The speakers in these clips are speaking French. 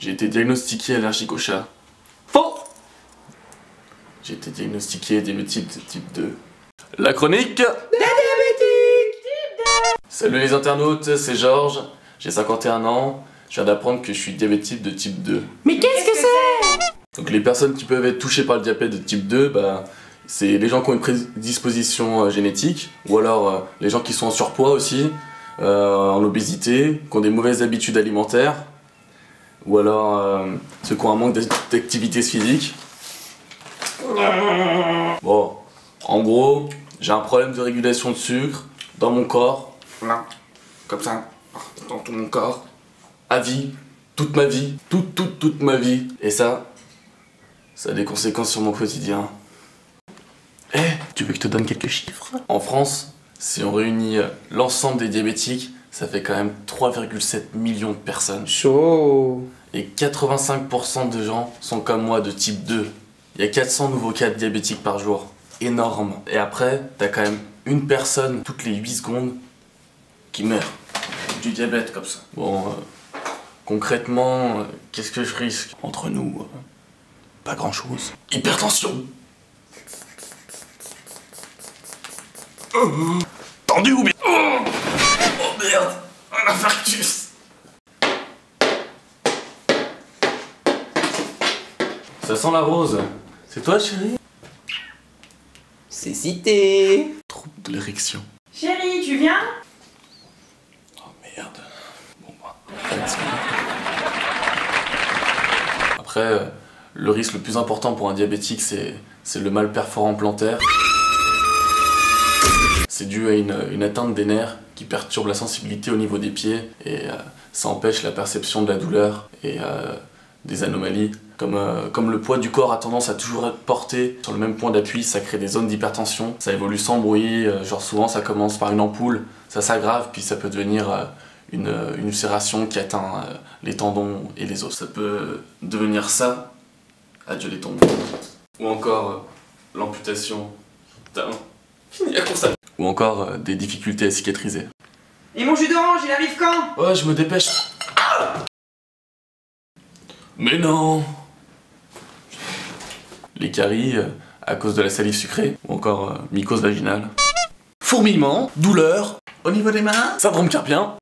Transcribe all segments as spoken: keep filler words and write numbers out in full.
J'ai été diagnostiqué allergique au chat. Faux. J'ai été diagnostiqué diabétique de type deux. La chronique des diabétiques type deux. Salut les internautes, c'est Georges, j'ai cinquante et un ans, je viens d'apprendre que je suis diabétique de type deux. Mais qu'est-ce que c'est? Donc les personnes qui peuvent être touchées par le diabète de type deux, bah, c'est les gens qui ont une prédisposition euh, génétique, ou alors euh, les gens qui sont en surpoids aussi, euh, en obésité, qui ont des mauvaises habitudes alimentaires, ou alors euh, ceux qui ont un manque d'activité physique. Bon, en gros, j'ai un problème de régulation de sucre dans mon corps, là, comme ça, dans tout mon corps, à vie, toute ma vie, toute, toute, toute ma vie, et ça, ça a des conséquences sur mon quotidien. Eh, tu veux que je te donne quelques chiffres? En France, si on réunit l'ensemble des diabétiques, ça fait quand même trois virgule sept millions de personnes. Chaud. Et quatre-vingt-cinq pour cent de gens sont comme moi de type deux. Il y a quatre cents nouveaux cas de diabétiques par jour. Énorme. Et après, t'as quand même une personne toutes les huit secondes qui meurt du diabète comme ça. Bon, euh, concrètement, euh, qu'est-ce que je risque? Entre nous, euh, pas grand chose. Hypertension. Oh, tendu ou bien? Oh, oh merde, un infarctus. Ça sent la rose. C'est toi, chérie? C'est cité. Trouble de l'érection. Chérie, tu viens? Oh merde. Bon bah, let's go. Après, euh, le risque le plus important pour un diabétique, c'est c'est le mal perforant plantaire. C'est dû à une, une atteinte des nerfs qui perturbe la sensibilité au niveau des pieds et euh, ça empêche la perception de la douleur et euh, des anomalies. Comme, euh, comme le poids du corps a tendance à toujours être porté sur le même point d'appui, ça crée des zones d'hypertension. Ça évolue sans bruit, euh, genre souvent ça commence par une ampoule, ça s'aggrave puis ça peut devenir euh, une, une ulcération qui atteint euh, les tendons et les os. Ça peut devenir ça, adieu les tendons. Ou encore euh, l'amputation. Putain, fini la course à... Ou encore euh, des difficultés à cicatriser. Et mon jus d'orange, il arrive quand? Ouais, je me dépêche. Mais non. Les caries euh, à cause de la salive sucrée, ou encore euh, mycose vaginale. Fourmillement, douleur, au niveau des mains, syndrome carpien.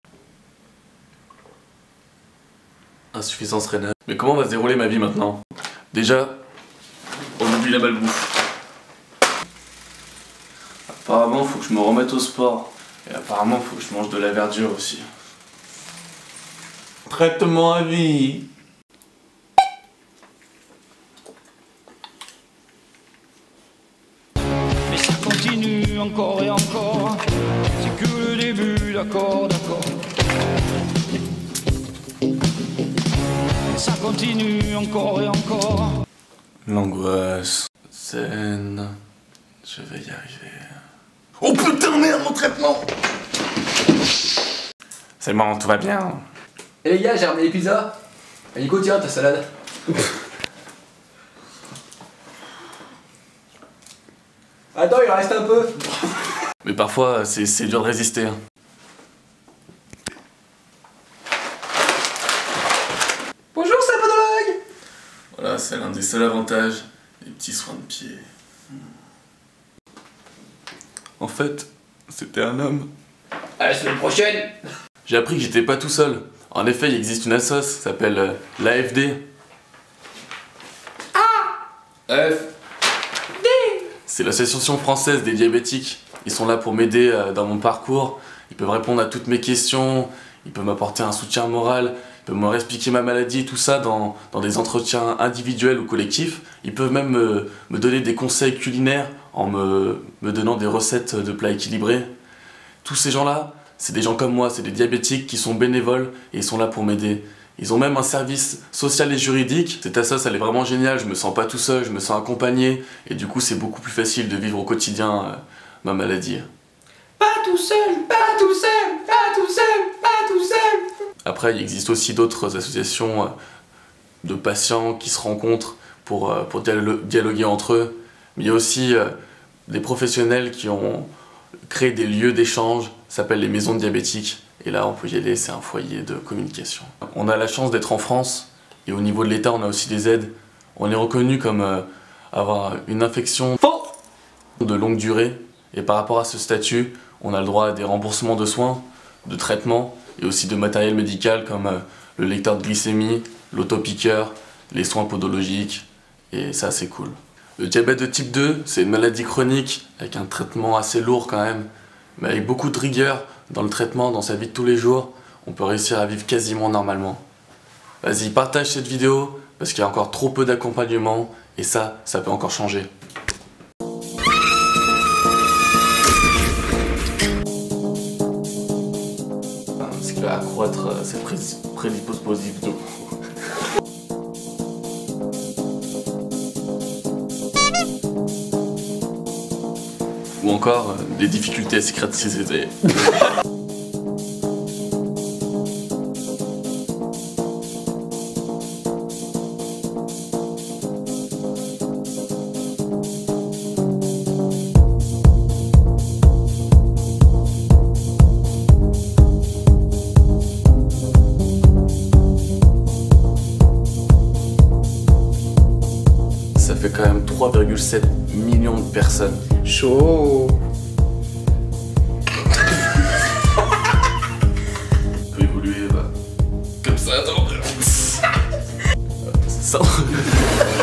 Insuffisance rénale. Mais comment va se dérouler ma vie maintenant? Déjà, on oublie la malbouffe. Apparemment, faut que je me remette au sport. Et apparemment, faut que je mange de la verdure aussi. Traitement à vie. Mais ça continue encore et encore. C'est que le début, d'accord, d'accord. Mais ça continue encore et encore. L'angoisse. Zen. Je vais y arriver. Oh putain, merde, mon traitement! C'est bon, tout va bien. Eh les gars, j'ai ramené les pizzas. Et Nico, tiens, ta salade. Attends, il en reste un peu. Mais parfois, c'est c'est dur de résister. hein. Bonjour, sabodologue. Voilà, c'est l'un des seuls avantages des petits soins de pied. En fait, c'était un homme. À la semaine prochaine. J'ai appris que j'étais pas tout seul. En effet, il existe une assoce, ça s'appelle euh, l'A F D. F. C'est l'association française des diabétiques. Ils sont là pour m'aider euh, dans mon parcours. Ils peuvent répondre à toutes mes questions. Ils peuvent m'apporter un soutien moral. Ils peuvent me expliquer ma maladie, tout ça dans, dans des entretiens individuels ou collectifs. Ils peuvent même me, me donner des conseils culinaires en me, me donnant des recettes de plats équilibrés. Tous ces gens-là, c'est des gens comme moi, c'est des diabétiques qui sont bénévoles et ils sont là pour m'aider. Ils ont même un service social et juridique. Cette assoce, elle est vraiment géniale, je me sens pas tout seul, je me sens accompagné et du coup c'est beaucoup plus facile de vivre au quotidien euh, ma maladie. Pas tout seul, pas tout seul, pas tout seul, pas tout seul. Après, il existe aussi d'autres associations euh, de patients qui se rencontrent pour, euh, pour dialo- dialoguer entre eux. Mais il y a aussi euh, des professionnels qui ont créé des lieux d'échange, ça s'appelle les maisons de diabétiques. Et là, on peut y aller, c'est un foyer de communication. On a la chance d'être en France, Et au niveau de l'État, on a aussi des aides. On est reconnu comme euh, avoir une infection de longue durée. Et par rapport à ce statut, on a le droit à des remboursements de soins, de traitements et aussi de matériel médical comme euh, le lecteur de glycémie, l'autopiqueur, les soins podologiques. Et ça, c'est cool. Le diabète de type deux, c'est une maladie chronique avec un traitement assez lourd quand même, mais avec beaucoup de rigueur dans le traitement, dans sa vie de tous les jours, on peut réussir à vivre quasiment normalement. Vas-y, partage cette vidéo parce qu'il y a encore trop peu d'accompagnement et ça, ça peut encore changer. Ce qui va accroître cette prédisposition. Ou encore euh, des difficultés à cicatriser. Ça fait quand même trois virgule sept millions de personnes. Chaud. On peut évoluer bah, comme ça, attends. Ça...